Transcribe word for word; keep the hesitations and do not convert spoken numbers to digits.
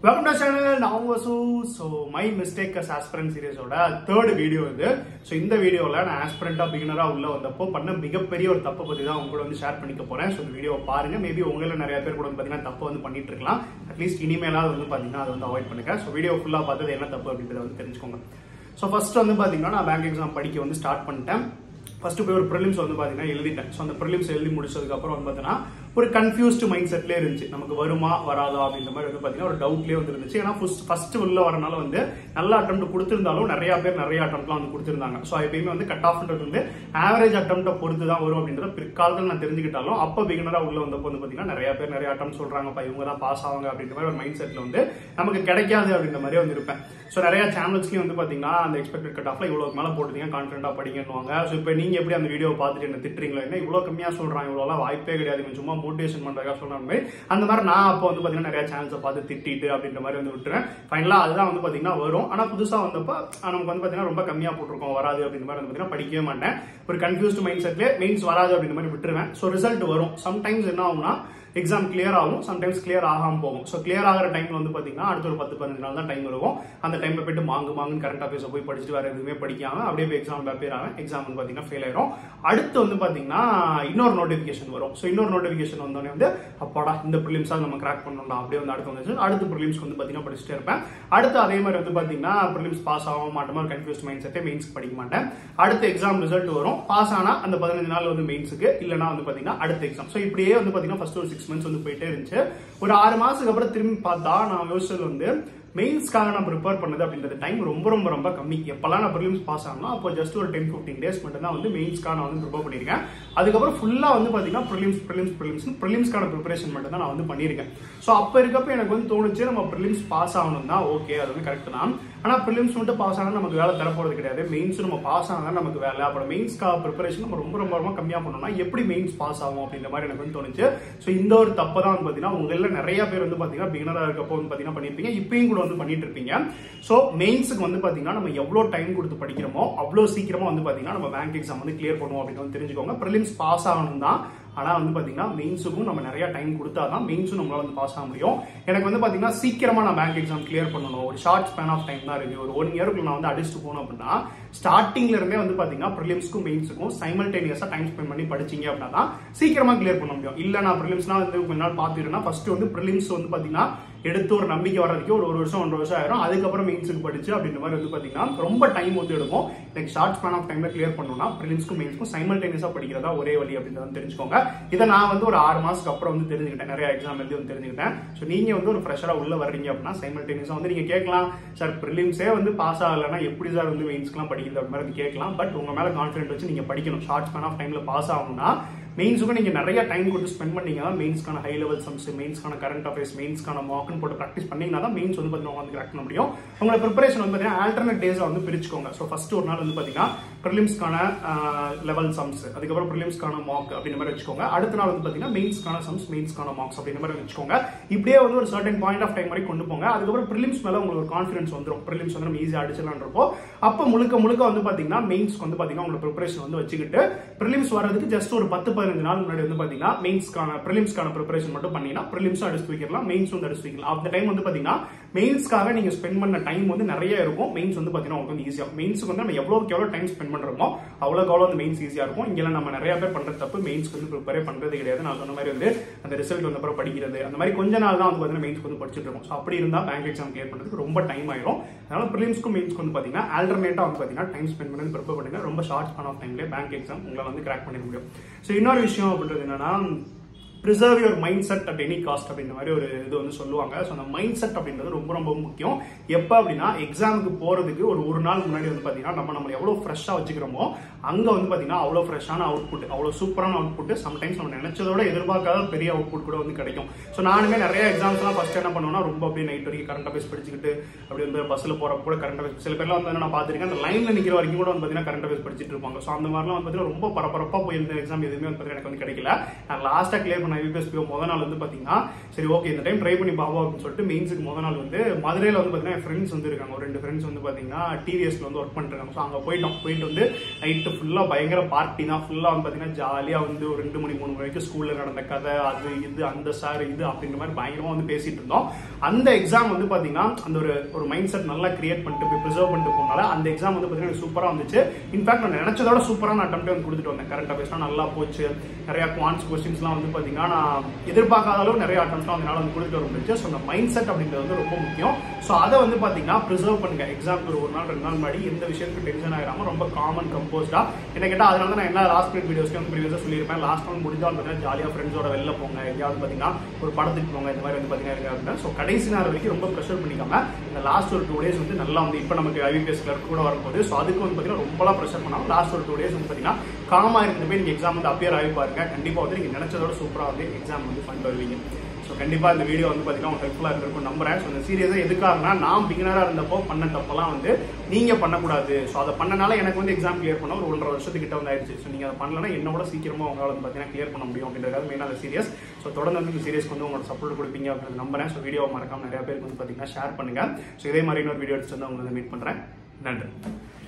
Welcome to the channel. Now Vasu. So my mistake as aspirant series oda third video idu. So in the video la na aspirant ah beginner ah ulla vandappo panna migapperiya or thappu pathi dhaan unga vandu share panikka poren. So the video paarenga, maybe ungala nariya per kuda pathina thappu vandu pannittu irukkalam. At least inimela vandu pathina adu vandu avoid pannunga. So video full ah paathathu enna thappu அப்படிங்கறத வந்து தெரிஞ்சுக்கோங்க. So first வந்து பாத்தீங்கன்னா நான் bank exam படிக்க வந்து start பண்ணிட்டேன். First போய் ஒரு ப்ரிலிம்ஸ் வந்து பாத்தீங்கன்னா எழுதிட்டேன். சோ அந்த ப்ரிலிம்ஸ் எழுதி முடிச்சதுக்கு அப்புறம் வந்து பாத்தீங்கன்னா ஒரு கன்ஃபியூஸ்ட் மைண்ட் செட்லயே இருந்துச்சு. நமக்கு வருமா வராதா அப்படின்ற மாதிரி வந்து பாத்தீங்கன்னா ஒரு டவுட்லயே வந்து இருந்துச்சு. ஏன்னா ஃபர்ஸ்ட் உள்ள வரனால வந்து நல்ல அட்டெம்ப்ட் கொடுத்திருந்தாலும் நிறைய பேர் நிறைய அட்டெம்ப்ட்லாம் வந்து கொடுத்திருந்தாங்க. சோ எப்பயுமே வந்து கட் ஆஃப்ன்றது வந்து ஆவரேஜ் அட்டெம்ப்ட பொறுத்து தான் வரும் அப்படின்றத பிற்காலத்தில் நான் தெரிஞ்சுக்கிட்டாலும் அப்ப பிகினரா உள்ள வந்தப்போ வந்து பாத்தீங்கன்னா நிறைய பேர் நிறைய அட்டெம்ப்ட் சொல்றாங்கப்பா இவங்க தான் பாஸ் ஆவாங்க அப்படின்ற மாதிரி ஒரு மைண்ட் செட்ல வந்து நமக்கு கிடைக்காது அப்படின்ற மாதிரி வந்து இருப்பேன். சோ நிறைய சேனல்ஸ்லயும் வந்து பாத்தீங்கன்னா அந்த எக்ஸ்பெக்டட் கட் ஆஃப்ல இவ்வளவு மேல போட்டுட்டீங்க கான்ஃபிடண்டா படிங்கன்னுவாங்க. சோ இப்போ நீங்க எப்படி அந்த வீடியோ பார்த்துட்டு என்ன திட்டுறீங்களா, என்ன இவ்வளவு கம்மியா சொல்றாங்க, இவ்வளவு வாய்ப்பே கிடையாது, சும்மா மோட்டிவேஷன் பண்றதுக்காக சொல்றாங்க. அந்த மாதிரி நான் அப்போ வந்து பாத்தீங்கன்னா நிறைய சேனல்ஸை பார்த்து திட்டிட்டு அப்படின்ற மாதிரி வந்து விட்டுறேன். ஃபைனலா அதுதான் வந்து பாத்தீங்கன்னா வரும். ஆனா புதுசா வந்தப்ப நமக்கு வந்து பாத்தீங்கன்னா ரொம்ப கம்மியா போட்டிருக்கோம், வராது அப்படின்ற மாதிரி வந்து பாத்தீங்கன்னா படிக்கவே மாட்டேன். ஒரு கன்ஃபியூஸ்ட் மைண்ட் செட்ல மெயின்ஸ் வராது அப்படின்ற மாதிரி விட்டுருவேன். சோ ரிசல்ட் வரும். சம்டைம்ஸ் என்ன ஆகும்னா எக்ஸாம் கிளியர் ஆகும், சம்டைம்ஸ் கிளியர் ஆகாம போகும். சோ கிளியர் ஆகிற டைம்ல வந்து பாத்தீங்கன்னா அடுத்த ஒரு பத்து பதினஞ்சு நாள் தான் டைம் இருக்கும். அந்த டைம்ல போயிட்டு மாங்கு மாங்குன்னு கரண்ட் அஃபேர்ஸ் போய் படிச்சுட்டு வேற எதுவுமே படிக்காம அப்படியே போய் எக்ஸாம் பேப்பர் ஆகும். எக்ஸாம் வந்து பாத்தீங்கன்னா ஃபெயில் ஆயிரும். அடுத்து வந்து பாத்தீங்கன்னா இன்னொரு நோட்டிபிகேஷன் வரும். சோ இன்னொரு நோட்டிபிகேஷன் வந்தோடனே வந்து அப்பாடா இந்த ப்ரிலிம்ஸா நம்ம கிராக் பண்ணணும் அப்படியே வந்து அடுத்து வந்து அடுத்த ப்ரிலிம்ஸ்க்கு வந்து பாத்தீங்கன்னா படிச்சுட்டே இருப்பேன். அடுத்து அதே மாதிரி வந்து பாத்தீங்கன்னா ப்ரிலிம்ஸ் பாஸ் ஆக மாட்டோமா கன்ஃபியூஸ் மைண்ட் செட்டே மெயின்ஸ்க்கு படிக்க மாட்டேன். அடுத்த எக்ஸாம் ரிசல்ட் வரும். பாஸ் ஆனா அந்த பதினஞ்சு நாள் வந்து மெயின்ஸுக்கு, இல்லைன்னா வந்து பாத்தீங்கன்னா அடுத்த எக்ஸாம். சோ இப்படியே வந்து பாத்தீங்கன்னா ஃபர்ஸ்ட் ஒரு சிக்ஸ் மந்த்ஸ் வந்து போயிட்டே ஒரு ஆறு மாசத்துக்கு அப்புறம் திரும்பி பார்த்தா நான் யோசிச்சது வந்து மெயின்ஸ்க்காக நான் ப்ரிப்பேர் பண்ணது அப்படின்றது டைம் ரொம்ப ரொம்ப ரொம்ப கம்மி. எப்பெல்லாம் நான் ப்ரிலிம்ஸ் பாஸ் ஆகணும் அப்போ ஜஸ்ட் ஒரு டென் பிப்டீன் டேஸ் மட்டும் தான் வந்து மெயின்ஸ்க்காக நான் வந்து ப்ரிப்பேர் பண்ணியிருக்கேன். அதுக்கப்புறம் ஃபுல்லா வந்து பாத்தீங்கன்னா ப்ரிலிம்ஸ் ப்ரிலிம்ஸ் ப்ரிலிம்ஸ் ப்ரிலிம்ஸ்க்கான ப்ரிப்பரேஷன் மட்டும் தான் நான் வந்து பண்ணியிருக்கேன். ஸோ அப்போ இருக்கப்ப எனக்கு வந்து தோணுச்சு நம்ம ப்ரிலிம்ஸ் பாஸ் ஆகணும் தான், ஓகே அது வந்து கரெக்ட் தான். ஆனா ப்ரிலிம்ஸ் மட்டும் பாஸ் ஆனா நமக்கு வேலை தரப்போறது கிடையாது. மெயின்ஸ் நம்ம பாஸ் ஆனா நமக்கு வேலை. அப்புறம் மெயின்ஸ்க்காக ப்ரிப்பரேஷன் நம்ம ரொம்ப ரொம்ப ரொம்ப கம்மியா பண்ணோம்னா எப்படி மெயின்ஸ் பாஸ் ஆகும் அப்படின்ற மாதிரி எனக்கு வந்து தோணுச்சு. ஸோ இந்த ஒரு தப்பை தான் வந்து பாத்தீங்கன்னா உங்கள நிறைய பேர் வந்து பாத்தீங்கன்னா பிகினரா இருக்கப்போ வந்து பாத்தீங்கன்னா பண்ணிருப்பீங்க, இப்பயும் கூட வந்து பண்ணிட்டு இருப்பீங்க. சோ மெயின்ஸ்க்கு வந்து பாத்தீங்கன்னா நம்ம எவ்வளவு டைம் கொடுத்து படிக்கிறோமோ அவ்வளவு சீக்கிரமா வந்து பாத்தீங்கன்னா நம்ம பேங்க் எக்ஸாம் வந்து கிளியர் பண்ணுவோம் அப்படின்னு வந்து தெரிஞ்சுக்கோங்க. ப்ரிலிம்ஸ் பாஸ் ஆகணும் தான், ஆனா வந்து பாத்தீங்கன்னா மெயின்ஸுக்கும் நம்ம நிறைய டைம் கொடுத்தாதான் மெயின்ஸும் நம்மளால வந்து பாஸ் ஆக முடியும். எனக்கு வந்து பாத்தீங்கன்னா சீக்கிரமா நான் பேங்க் எக்ஸாம் கிளியர் பண்ணணும். ஒரு ஷார்ட் ஸ்பேன் ஆஃப் டைம் தான் இருக்கு. ஒரு ஒன் இயருக்கு நான் வந்து அடிச்சுட்டு போகணும் அப்படின்னா ஸ்டார்டிங்ல இருந்தே வந்து பாத்தீங்கன்னா ப்ரிலிம்ஸ்க்கும் மெயின்ஸுக்கும் சைமல்டேனியஸா டைம் ஸ்பெண்ட் பண்ணி படிச்சீங்க அப்படின்னா தான் சீக்கிரமா கிளியர் பண்ண முடியும். இல்ல நான் ப்ரிலிம்ஸ்லாம் வந்து கொஞ்ச நாள் பாத்துட்டேன்னா ஃபர்ஸ்ட் வந்து ப்ரிலிம்ஸ் வந்து பாத்தீங்கன்னா எடுத்து ஒரு நம்பிக்கை வர்றதுக்கு ஒரு ஒரு வருஷம் ஒன்றரை வருஷம் ஆயிரும். அதுக்கப்புறம் மெயின்ஸுக்கு படிச்சு அப்படின்ற மாதிரி வந்து பாத்தீங்கன்னா ரொம்ப டைம் வந்து எடுக்கும். எனக்கு ஷார்ட் ஸ்பேன் ஆஃப் டைம்ல கிளியர் பண்ணணும்னா ப்ரிலிம்ஸ்க்கும் மெயின்ஸ்க்கும் சைமல்டேனியஸா படிக்கிறதா ஒரே வழி அப்படின்றத தெரிஞ்சுக்கோங்க. இதை நான் வந்து ஒரு ஆறு மாசத்துக்கு அப்புறம் வந்து தெரிஞ்சுக்கிட்டேன், நிறைய எக்ஸாம் எழுதி வந்து தெரிஞ்சுக்கிட்டேன். ஸோ நீங்க வந்து ஒரு ஃப்ரெஷரா உள்ள வர்றீங்க அப்படின்னா சைமல்டேனியஸா வந்து நீங்க கேட்கலாம், சார் ப்ரிலிம்ஸே வந்து பாஸ் ஆகலைன்னா எப்படி சார் வந்து மெயின்ஸ்க்குலாம் படிக்கிறது அப்படி மாதிரி கேட்கலாம். பட் உங்க மேல கான்ஃபிடென்ட் வச்சு நீங்க படிக்கணும். ஷார்ட் ஸ்பேன் ஆஃப் டைம்ல பாஸ் ஆகணும்னா மெயின்ஸுக்கும் நீங்க நிறைய டைம் கொடுத்து ஸ்பெண்ட் பண்ணீங்கன்னா மெயின்ஸ்க்கான ஹை லெவல் சம்ஸ், மெயின்ஸ்க்கான கரண்ட் அஃபேர்ஸ், மெயின்ஸ்க்கான மார்க்னு போட்டு ப்ராக்டிஸ் பண்ணீங்கன்னா தான் மெயின்ஸ் வந்து பாத்தீங்கன்னா வந்து கிராக் பண்ண முடியும். உங்களோட ப்ரிப்பரேஷன் வந்து பாத்தீங்கன்னா ஆல்டர்னேட் டேஸா வந்து பிரிச்சுக்கோங்க. ஸோ ஃபர்ஸ்ட் ஒரு நாள் வந்து பாத்தீங்கன்னா ப்ரிலிம்ஸ்க்கான லெவல் சம்ஸ், அதுக்கப்புறம் ப்ரிலிம்ஸ்க்கான மார்க் அப்படின்ற மாதிரி வச்சுக்கோங்க. அடுத்த நாள் வந்து பாத்தீங்கன்னா மெயின்ஸ்க்கான சம்ஸ், மெயின்ஸ்க்கான மார்க்ஸ் அப்படின்ற மாதிரி வச்சுக்கோங்க. இப்படியே வந்து ஒரு சர்டன் பாயிண்ட் ஆஃப் டைம் வரைக்கும் கொண்டு போங்க. அதுக்கப்புறம் ப்ரிலிம்ஸ் மேல உங்களுக்கு ஒரு கான்ஃபிடன்ஸ் வந்துடும். ப்ரிலிம்ஸ் வந்து நம்ம ஈஸியா அடிச்சிடலான்றப்போ அப்போ முழுக்க முழுக்க வந்து பாத்தீங்கன்னா மெயின்ஸ்க்கு வந்து பாத்தீங்கன்னா உங்களோட ப்ரிப்பரேஷன் வந்து வச்சுக்கிட்டு ப்ரிலிம்ஸ் வர்றதுக்கு ஜஸ்ட் ஒரு பத்து பதினஞ்சு நாள் முன்னாடி வந்து பாத்தீங்கன்னா மெயின்ஸ்க்கான ப்ரிலிம்ஸ்க்கான ப்ரிப்பரேஷன் மட்டும் பண்ணீங்கன்னா ப்ரிலிம்ஸும் அடிச்சு வைக்கலாம், மெயின்ஸும் வந்து அடிச்சு வைக்கலாம். அந்த டைம் வந்து பாத்தீங்கன்னா மெயின்ஸ்க்காக நீங்க ஸ்பெண்ட் பண்ண டைம் வந்து நிறைய இருக்கும். மெயின்ஸ் வந்து பாத்தீங்கன்னா உங்களுக்கு வந்து ஈஸியா மெயின்ஸ்க்கு வந்து நம்ம எவ்வளவுக்கு எவ்வளவு டைம் ஸ்பெண்ட் பண்றோமோ அவ்வளவுக்கு அவ்வளவு வந்து மெயின்ஸ் ஈஸியா இருக்கும். இங்க நம்ம நிறைய பேர் பண்ற தப்பு மெயின்ஸ்க்கு வந்து ப்ரிப்பேர் பண்றது கிடையாது. நான் சொன்ன மாதிரி வந்து அந்த ரிசல்ட் வந்த அப்புறம் படிக்கிறது அந்த மாதிரி கொஞ்ச நாள் தான் வந்து பாத்தீங்கன்னா மெயின்ஸ்க்கு வந்து படிச்சுட்டு இருக்கோம். ஸோ அப்படி இருந்தா பேங்க் எக்ஸாம் கிளியர் பண்றதுக்கு ரொம்ப டைம் ஆயிரும். அதனால ப்ரிலிம்ஸ்க்கும் மெயின்ஸ்க்கு வந்து பாத்தீங்கன்னா ஆல்டர்னேட்டா வந்து பாத்தீங்கன்னா டைம் ஸ்பெண்ட் பண்ணி ப்ரிப்பேர் பண்ணுங்க. ரொம்ப ஷார்ட் ஸ்பேன் ஆஃப் டைம்ல பேங்க் எக்ஸாம் உங்களால வந்து கிராக் பண்ண முடியும். ஸோ இன்னொரு விஷயம் அப்படின்றது என்னன்னா preserve your mindset at any cost அப்படின்ற மாதிரி ஒரு இது வந்து சொல்லுவாங்க. ஸோ அந்த மைண்ட் செட் அப்படின்றது ரொம்ப ரொம்ப முக்கியம். எப்போ அப்படின்னா எக்ஸாமுக்கு போறதுக்கு ஒரு ஒரு நாள் முன்னாடி வந்து பாத்தீங்கன்னா நம்ம நம்ம எவ்வளவு ஃப்ரெஷ்ஷா வச்சுக்கிறோமோ அங்க வந்து பாத்தீங்கன்னா அவ்வளவு ஃப்ரெஷ்ஷான அவுட் புட், அவ்வளவு சூப்பரான அவுட் புட், சம்டைம்ஸ் நம்ம நினைச்சதோட எதிர்பார்க்காத பெரிய அவுட் புட் கூட வந்து கிடைக்கும். ஸோ நானுமே நிறைய எக்ஸாம்ஸ் எல்லாம் ஃபர்ஸ்ட் என்ன பண்ணுவேன்னா ரொம்ப அப்படியே நைட் வரைக்கும் கரண்ட் அஃபேர்ஸ் படிச்சுக்கிட்டு அப்படி வந்து பஸ்ல போறப்ப கூட கரண்ட் அஃபேர்ஸ் சில பேர்லாம் வந்து நான் பாத்திருக்கேன் அந்த லைன்ல நிக்கிற வரைக்கும் கூட வந்து பாத்தீங்கன்னா கரண்ட் அஃபேர்ஸ் படிச்சுட்டு இருப்பாங்க. ஸோ அந்த மாதிரிலாம் வந்து பாத்தீங்கன்னா ரொம்ப பரபரப்பா போய் இந்த எக்ஸாம் எதுவுமே வந்து எனக்கு வந்து கிடைக்கல. நான் லாஸ்டா கிளியர் பண்ண ஐபிஎஸ் முதல் நாள் வந்து பாத்தீங்கன்னா சரி ஓகே இந்த டைம் ட்ரை பண்ணி பாப்போம் அப்படின்னு சொல்லிட்டு மெயின்ஸுக்கு முதல் நாள் வந்து மதுரையில வந்து பாத்தீங்கன்னா என் ஃப்ரெண்ட்ஸ் வந்து இருக்காங்க. ஒரு ரெண்டு ஃப்ரெண்ட்ஸ் வந்து பாத்தீங்கன்னா டிவிஎஸ்ல வந்து ஒர்க் பண்ணிட்டு இருக்காங்க. ஸோ அங்க போயிட்டோம். போயிட்டு வந்து நைட்டு ஃபுல்லா பயங்கர பார்ட்டி தான். ஃபுல்லா வந்து பாத்தீங்கன்னா ஜாலியா வந்து ஒரு ரெண்டு மணி மூணு வரைக்கும் ஸ்கூல்ல நடந்த கதை அது இது அந்த சார் இது அப்படின்ற மாதிரி பயங்கரமா வந்து பேசிட்டு இருந்தோம். அந்த எக்ஸாம் வந்து பாத்தீங்கன்னா அந்த ஒரு ஒரு மைண்ட் செட் நல்லா கிரியேட் பண்ணிட்டு போய் ப்ரிசர்வ் பண்ணிட்டு போனால அந்த எக்ஸாம் வந்து பாத்தீங்கன்னா சூப்பரா வந்துச்சு. இன்ஃபேக்ட் நான் நினைச்சதோட சூப்பரான அட்டெம்ப்ட் வந்து கொடுத்துட்டு வந்தேன். கரண்ட் அஃபேர்ஸ்லாம் நல்லா போச்சு. நிறைய குவான்ஸ் கொஸ்டின்ஸ்லாம் வந்து பாத்தீங்கன்னா நான் எதிர்பார்க்காத அளவு நிறைய அட்டெம்ப்ட்லாம் வந்து வந்து கொடுத்துட்டு வர முடிஞ்சு. ஸோ அந்த மைண்ட் செட் அப்படின்றது வந்து ரொம்ப முக்கியம். ஸோ அதை வந்து பாத்தீங்கன்னா ப்ரிசர்வ் பண்ணுங்க. எக்ஸாம் ஒரு நாள் ரெண்டு நாள் முன்னாடி எந்த விஷயத்துக்கு டென்ஷன் ஆகாம ரொம்ப காமன் கம்போஸ்டா என்ன கேட்டா அதனால தான் நான் எல்லா லாஸ்ட் மினிட் வீடியோஸ்க்கு வந்து ப்ரீவியஸா சொல்லியிருப்பேன். லாஸ்ட் நாள் முடிஞ்சாலும் பார்த்தீங்கன்னா ஜாலியா ஃப்ரெண்ட்ஸோட வெளில போங்க, எங்கேயாவது பாத்தீங்கன்னா ஒரு படத்துக்கு போங்க, இந்த மாதிரி வந்து பாத்தீங்கன்னா இருக்காங்க. ஸோ கடைசி நாள் வரைக்கும் ரொம்ப ப்ரெஷர் பண்ணிக்காம இந்த லாஸ்ட் ஒரு டூ டேஸ் வந்து நல்லா வந்து இப்போ நமக்கு ஐபிஎஸ் கிளர்க் கூட வரும்போது ஸோ அதுக்கு வந்து பாத்தீங்கன்னா ரொம்பலாம் ப்ரெஷர் பண்ணாலும் லாஸ்ட் ஒரு டூ டேஸ் வந்து பாத்தீங்கன்னா காமா இருந்து போய் நீங்க எக்ஸாம் வந்து அப்பியர் ஆகி பாருங்க. கண்டிப்பா வந்து நீங்க நினைச்சதோட சூப்பரா வந்து எக்ஸாம் வந்து பண்ணிட்டு வருவீங்க. ஸோ கண்டிப்பாக இந்த வீடியோ வந்து பார்த்தீங்கன்னா உங்களுக்கு ஹெல்ப்ஃபுல்லாக இருந்திருக்கும் நம்புறேன். ஸோ இந்த சீரியஸாக எதுக்காகனா நான் பிகினராக இருந்தப்போ பண்ண தப்பெல்லாம் வந்து நீங்கள் பண்ணக்கூடாது. ஸோ அதை பண்ணனால எனக்கு வந்து எக்ஸாம் கிளியர் பண்ண ஒரு ஒன்றரை வருஷத்துக்கிட்ட வந்து ஆயிடுச்சு. ஸோ நீங்கள் அதை பண்ணலன்னா என்னோட சீக்கிரமாக உங்களால் வந்து பார்த்தீங்கன்னா கிளியர் பண்ண முடியும் அப்படின்றதுக்காக மெயினாக அந்த சீரியஸ். ஸோ தொடர்ந்து வந்து இந்த சீரியஸ்க்கு வந்து உங்களோட சப்போர்ட் கொடுப்பீங்க அப்படின்னு நம்புறேன். ஸோ வீடியோ மறக்காம நிறைய பேருக்கு வந்து பார்த்தீங்கன்னா ஷேர் பண்ணுங்க. ஸோ இதே மாதிரி இன்னொரு வீடியோ எடுத்து வந்து உங்களை மீட் பண்ணுறேன். நன்றி.